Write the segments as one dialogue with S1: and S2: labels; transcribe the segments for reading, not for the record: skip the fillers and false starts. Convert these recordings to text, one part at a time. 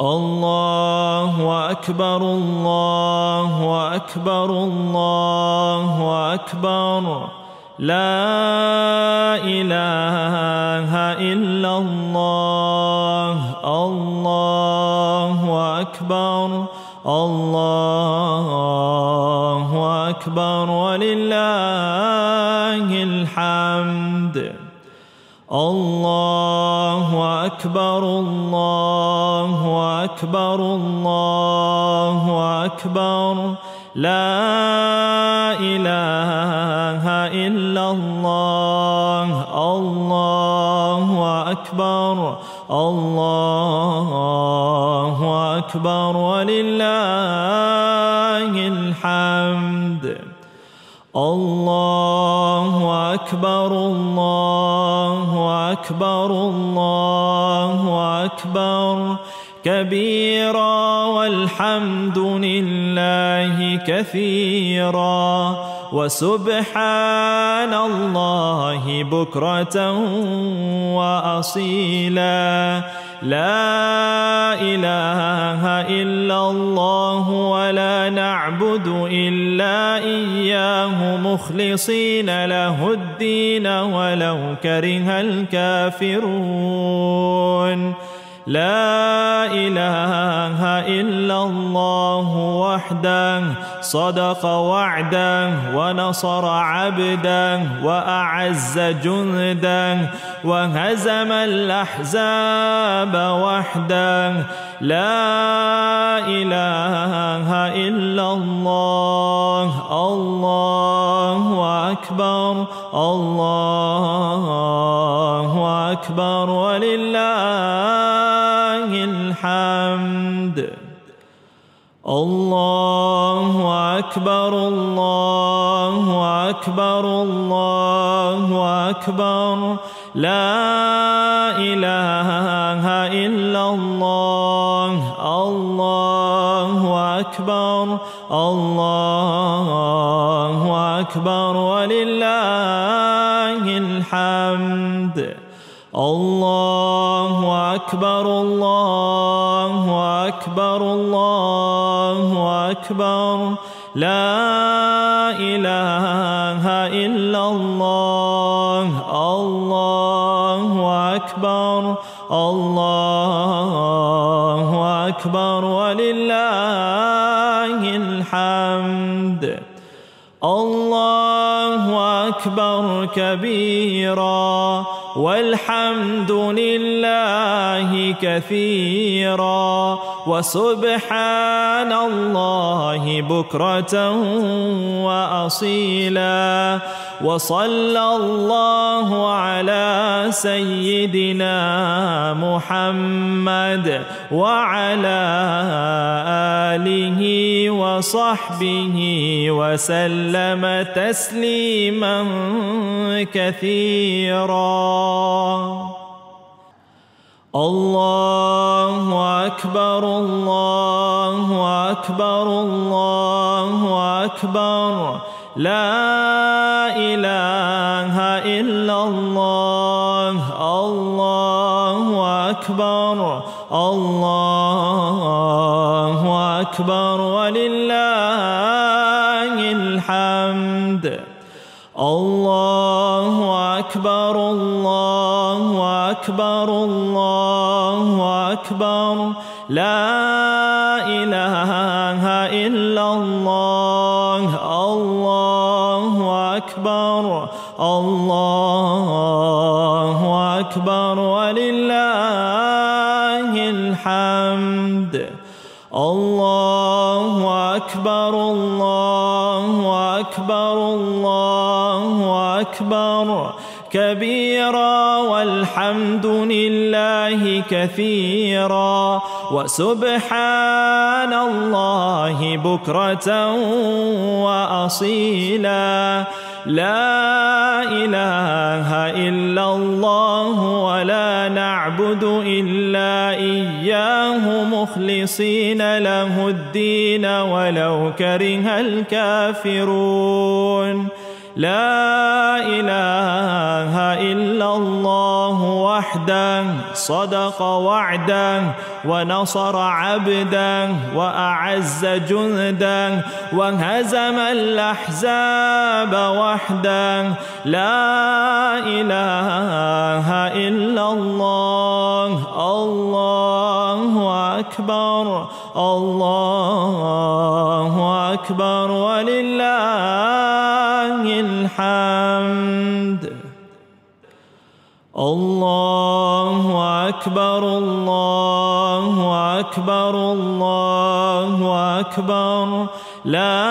S1: الله أكبر الله أكبر الله أكبر لا إله إلا الله الله أكبر الله أكبر ولله الحمد الله أكبر الله أكبر الله أكبر لا إله إلا الله الله أكبر الله أكبر ولله الحمد الله أكبر الله أكبر الله أكبر كبيرا والحمد لله كثيرا وسبحان الله بكرة وأصيلا لا إله إلا الله ولا نعبد إلا إياه مخلصين له الدين ولو كره الكافرون لا إله إلا الله وحده صدق وعده ونصر عبده وأعز جنده وهزم الأحزاب وحده لا إله إلا الله الله أكبر الله أكبر ولله الحمد الله أكبر الله أكبر الله أكبر لا إله إلا الله الله أكبر الله أكبر ولله الحمد الله أكبر الله أكبر الله أكبر لا إله إلا الله الله أكبر الله أكبر ولله الحمد الله أكبر كبيرا والحمد لله كثيرا وسبحان الله بكرة وأصيلا وصلى الله على سيدنا محمد وعلى آله وصحبه وسلم تسليما كثيرا الله أكبر الله أكبر الله أكبر لا إله إلا الله الله أكبر الله أكبر ولله الحمد الله أكبر الله أكبر الله أكبر لا إله إلا الله الله أكبر الله أكبر ولله الحمد الله أكبر الله أكبر الله أكبر كبيرا والحمد لله كثيرا وسبحان الله بكرة وأصيلا لا إله إلا الله ولا نعبد إلا إياه مخلصين له الدين ولو كره الكافرون لا إله إلا الله وحده صدق وعده ونصر عبده وأعز جنده وهزم الأحزاب وحده. لا إله إلا الله. الله أكبر الله أكبر ولله الحمد. الله أكبر الله أكبر الله أكبر. لا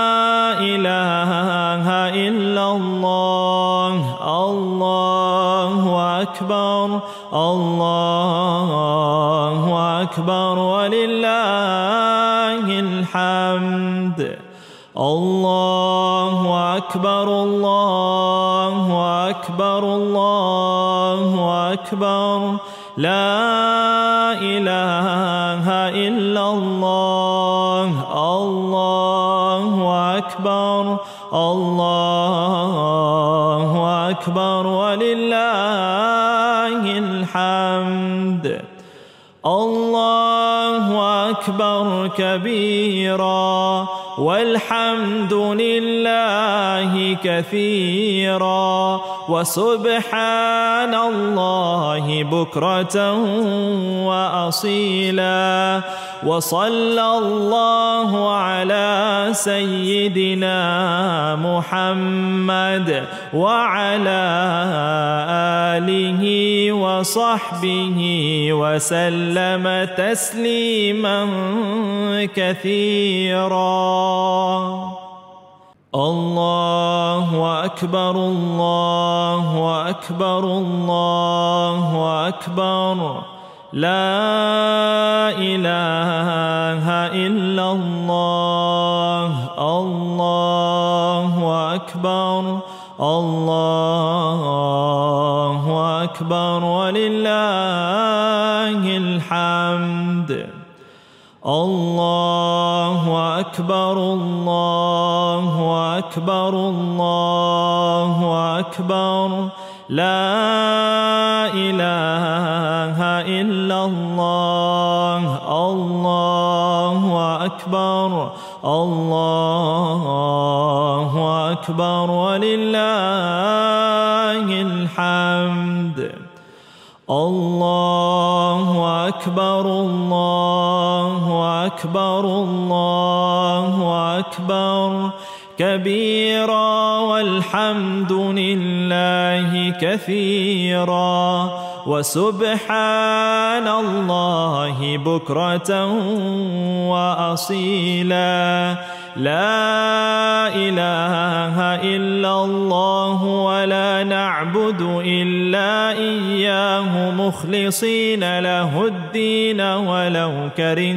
S1: إله إلا الله. الله أكبر الله أكبر ولله الحمد. الله أكبر الله أكبر الله أكبر. لا إله إلا الله. الله أكبر الله أكبر ولله الحمد. الله أكبر كبيرا والحمد لله كثيرا وسبحان الله بكرة وأصيلا. وصلى الله على سيدنا محمد وعلى آله وصحبه وسلم تسليما كثيرا. الله أكبر الله أكبر الله أكبر. لا إله إلا الله. الله أكبر الله أكبر ولله الحمد. الله أكبر الله أكبر الله أكبر. لا إله إلا الله. الله أكبر الله أكبر ولله الحمد. الله أكبر الله أكبر الله أكبر كبيرا والحمد لله كثيرا وسبحان الله بكرة وأصيلا. لا إله إلا الله ولا نعبد إلا إياه مخلصين له الدين ولو كره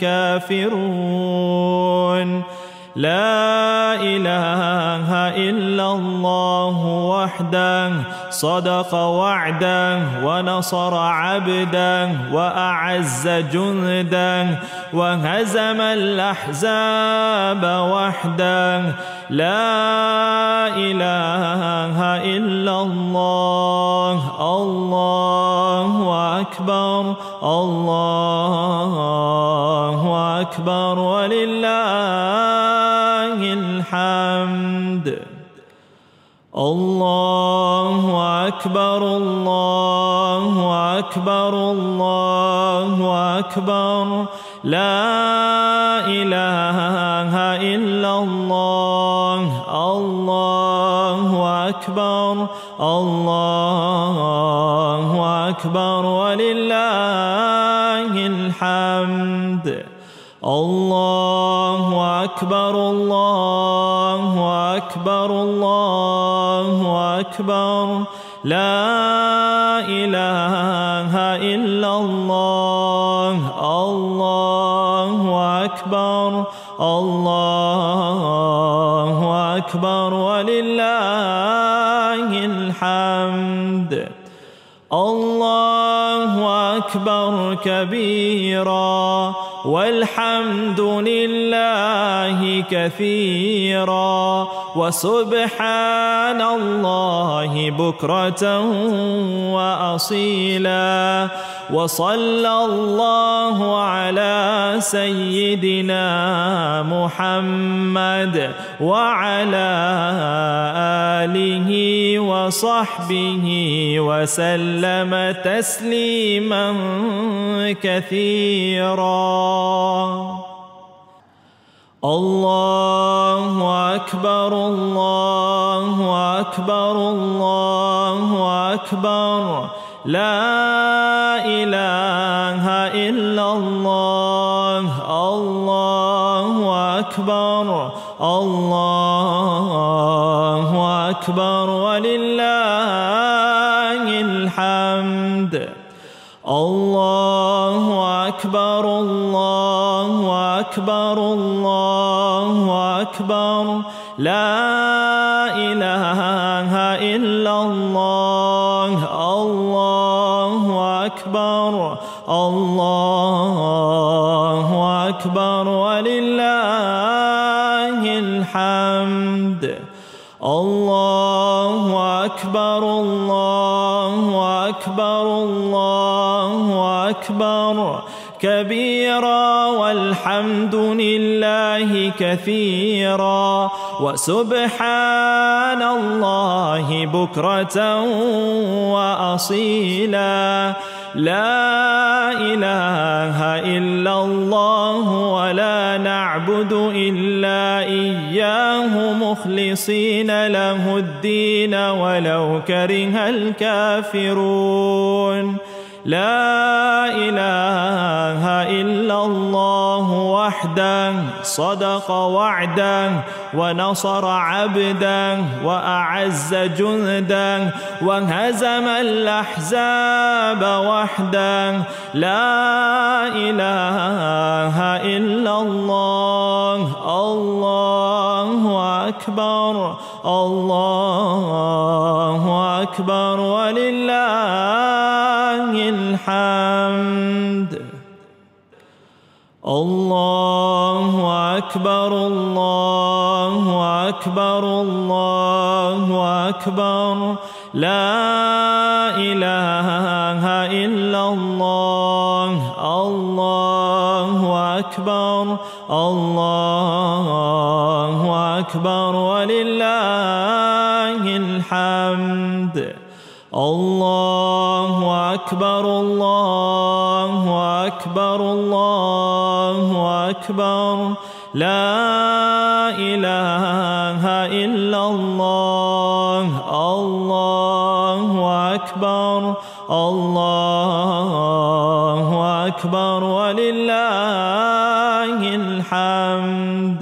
S1: الكافرون. لا إله إلا الله وحده صدق وعده ونصر عبده وأعز جنده وهزم الأحزاب وحده. لا إله إلا الله. الله أكبر الله أكبر ولله الحمد. الله أكبر الله أكبر الله أكبر. لا إله إلا الله. الله أكبر الله أكبر ولله الحمد. الله أكبر الله أكبر الله أكبر. لا إله إلا الله. الله أكبر الله أكبر ولله الحمد. الله أكبر كبيرا والحمد لله كثيرا وسبحان الله بكرة وأصيلا. وصلى الله على سيدنا محمد وعلى آله وصحبه وسلم تسليما كثيرا. الله أكبر الله أكبر الله أكبر لا إله إلا الله. الله أكبر الله أكبر ولله الحمد. الله أكبر الله أكبر الله أكبر لا إله إلا الله. الله أكبر الله أكبر ولله الحمد. الله أكبر الله أكبر الله أكبر كبيرا والحمد لله كثيرا وسبحان الله بكرة وأصيلا. لا إله إلا الله ولا نعبد إلا إياه مخلصين له الدين ولو كره الكافرون. لا إله إلا الله وحده صدق وعده ونصر عبده وأعز جنده وهزم الأحزاب وحده. لا إله إلا الله. الله أكبر الله أكبر ولله الحمد. الله أكبر الله أكبر الله أكبر لا إله إلا الله. الله أكبر الله أكبر ولله الحمد. الله أكبر الله أكبر الله أكبر لا إله إلا الله. الله أكبر الله أكبر ولله الحمد.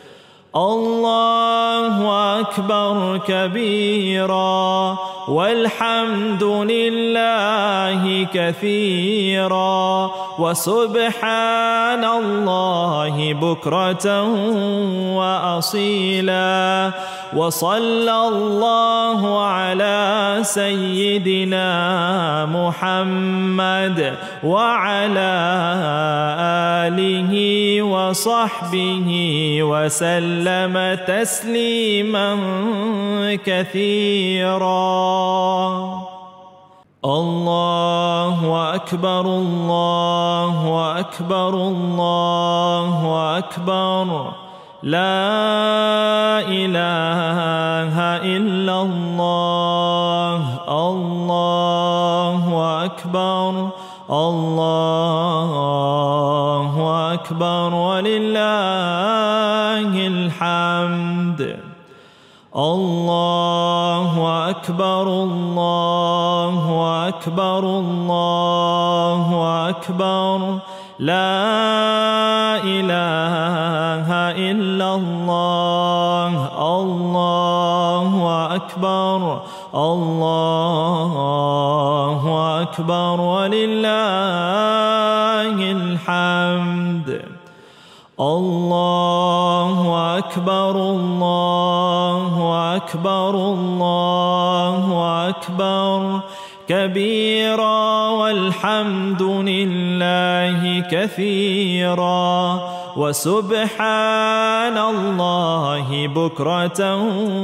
S1: الله أكبر كبيرا والحمد لله كثيرا وسبحان الله بكرة وأصيلا. وصلى الله على سيدنا محمد وعلى آله وصحبه وسلم تسليما كثيرا. الله أكبر الله أكبر الله أكبر لا إله إلا الله. الله أكبر الله أكبر ولله الحمد. الله أكبر الله أكبر الله أكبر لا إله إلا الله. الله أكبر الله أكبر ولله الحمد. الله أكبر الله أكبر الله أكبر كبيرا والحمد لله كثيرا وسبحان الله بكرة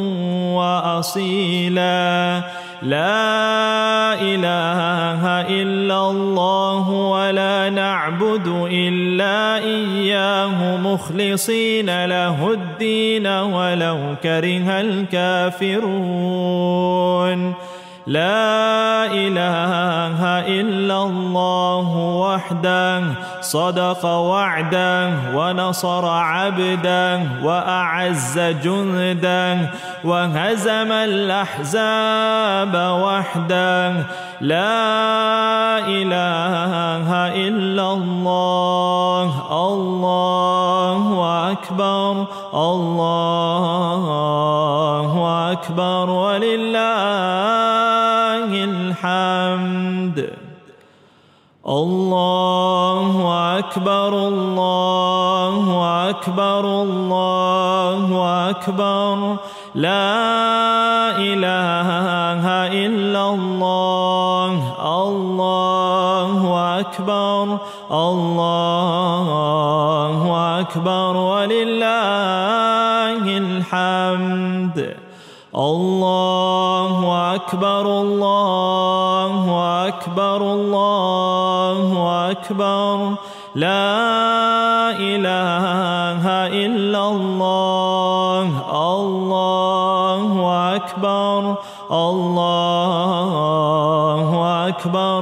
S1: وأصيلا لا إله إلا الله ولا نعبد إلا إياه مخلصين له الدين ولو كره الكافرون لا إله إلا الله وحده صدق وعده ونصر عبده وأعز جنده وهزم الأحزاب وحده لا إله إلا الله الله أكبر الله أكبر ولله الحمد الله أكبر الله أكبر الله أكبر لا إله إلا الله الله أكبر الله أكبر ولله الحمد الله أكبر الله أكبر الله أكبر لا إله إلا الله الله أكبر الله أكبر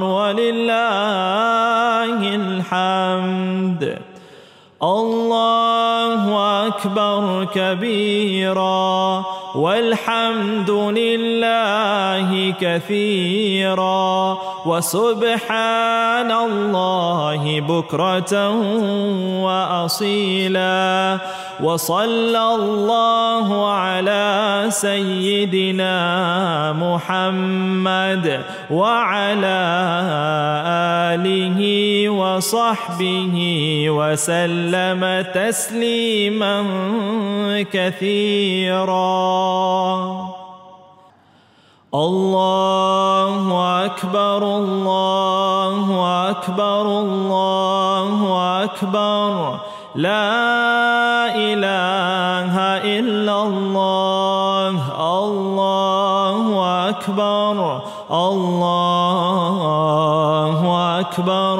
S1: ولله الحمد الله أكبر كبيرا والحمد لله كثيرا وسبحان الله بكرة وأصيلا وصلى الله على سيدنا محمد وعلى آله وصحبه وسلم تسليما كثيرا الله أكبر الله أكبر الله أكبر لا إله إلا الله الله أكبر الله أكبر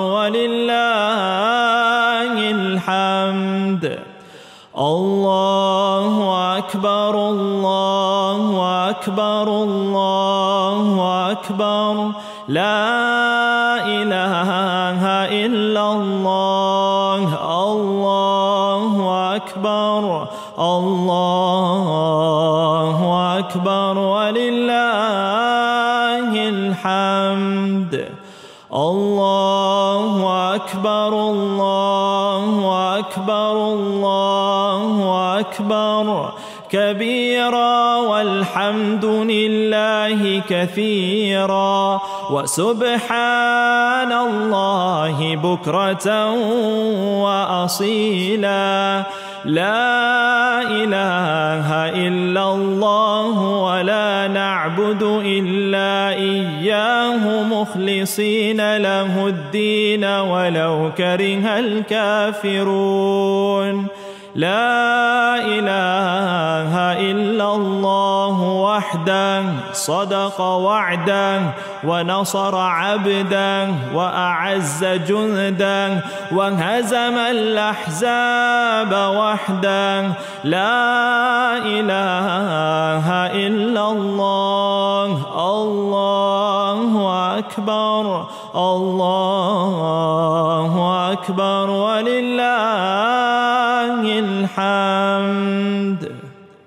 S1: ولله الحمد الله أكبر الله أكبر الله أكبر لا إله إلا الله الله أكبر الله أكبر ولله الحمد الله أكبر الله أكبر الله أكبر كبيرا والحمد لله كثيرا وسبحان الله بكرة وأصيلا لا إله إلا الله ولا نعبد إلا إياه مخلصين له الدين ولو كره الكافرون لا إله إلا الله وحده صدق وعده ونصر عبده وأعز جنده وهزم الأحزاب وحده لا إله إلا الله الله أكبر الله أكبر ولله الحمد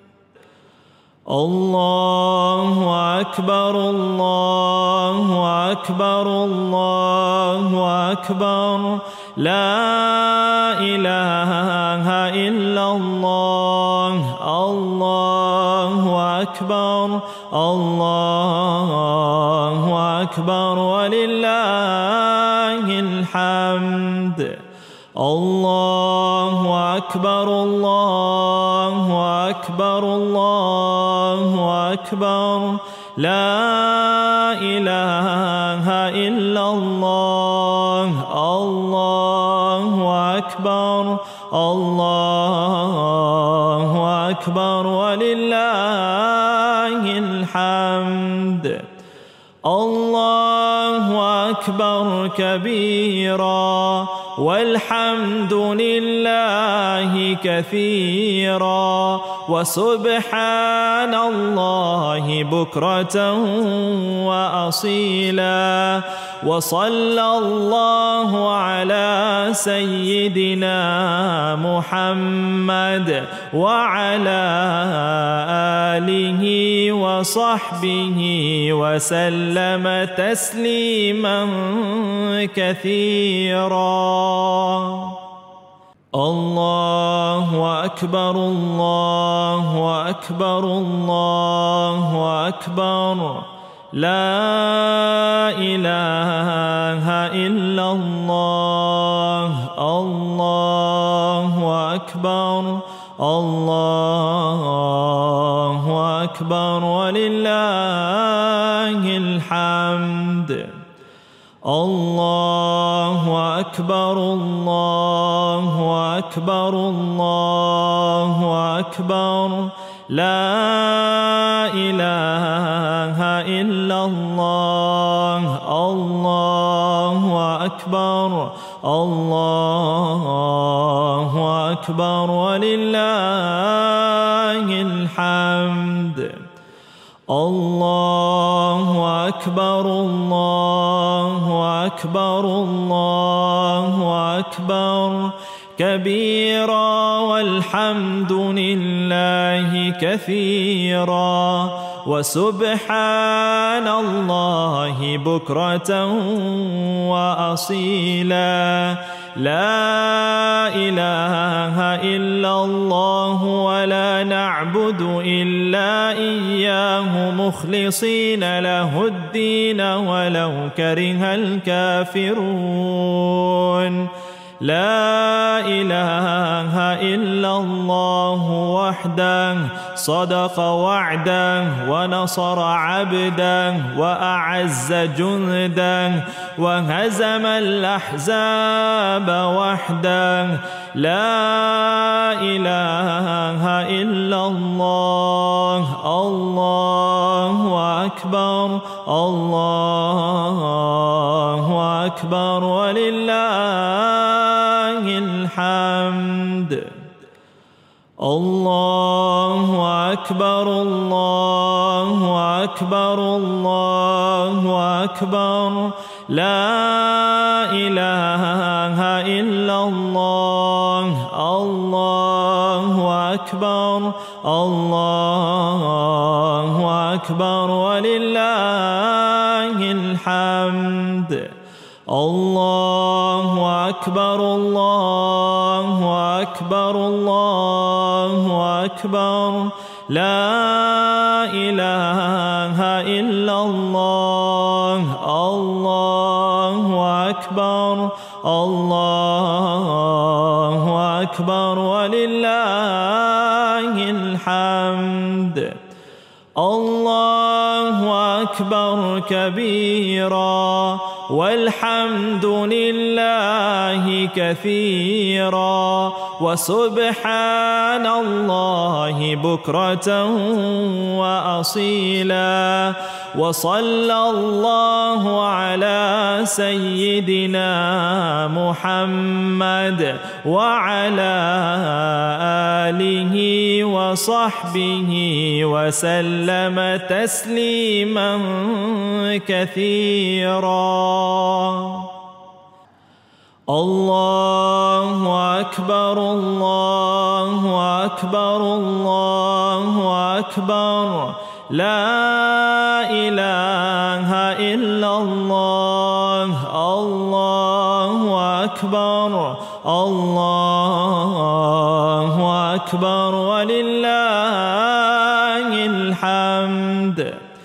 S1: الله أكبر الله أكبر الله أكبر لا إله إلا الله الله أكبر الله أكبر ولله الحمد الله أكبر الله أكبر الله أكبر لا إله أكبر الله أكبر ولله الحمد. الله أكبر كبيرا والحمد لله كثيرا وسبحان الله بكرة وأصيلا. وصلى الله على سيدنا محمد وعلى آله وصحبه وسلم تسليما كثيرا. الله أكبر الله أكبر الله أكبر لا إله إلا الله. الله أكبر الله أكبر ولله الحمد. الله أكبر الله أكبر الله أكبر لا إله إلا الله. الله أكبر الله أكبر ولله الحمد. الله أكبر الله أكبر الله أكبر كبيرا والحمد لله كثيرا وسبحان الله بكرة وأصيلا. لا إله إلا الله ولا نعبد إلا إياه مخلصين له الدين ولو كره الكافرون. لا إله إلا الله وحده صدق وعده ونصر عبده وأعز جنده وهزم الأحزاب وحده. لا إله إلا الله. الله أكبر الله أكبر ولله الحمد. الله أكبر الله أكبر الله أكبر لا إله إلا الله. الله أكبر الله أكبر ولله الحمد. الله أكبر الله أكبر الله أكبر لا إله إلا الله. الله أكبر الله أكبر ولله الحمد. الله أكبر كبيرا والحمد لله كثيرا وسبحان الله بكرة وأصيلا. وصلى الله على سيدنا محمد وعلى آله وصحبه وسلم تسليما كثيرا. الله أكبر الله أكبر الله أكبر لا إله إلا الله. الله أكبر الله أكبر ولله الحمد.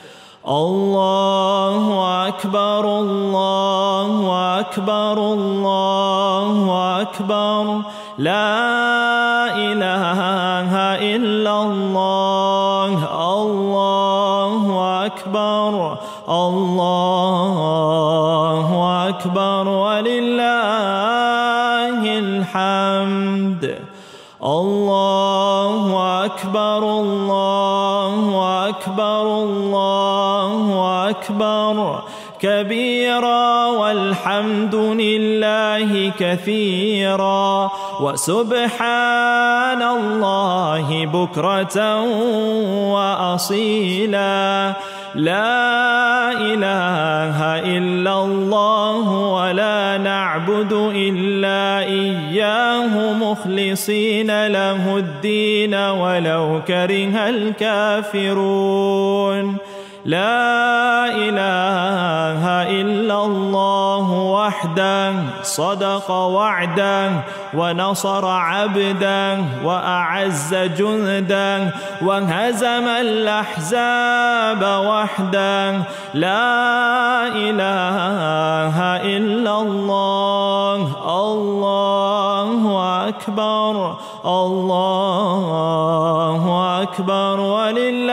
S1: الله أكبر الله أكبر الله أكبر لا إله إلا الله. الله أكبر الله أكبر ولله الحمد. الحمد. الله أكبر الله أكبر الله أكبر كبيرا والحمد لله كثيرا وسبحان الله بكرة وأصيلا. لا إله إلا الله ولا نعبد إلا إياه مخلصين له الدين ولو كره الكافرون. لا إله إلا الله وحده صدق وعده ونصر عبده وأعز جنده وهزم الأحزاب وحده. لا إله إلا الله. الله أكبر الله أكبر ولله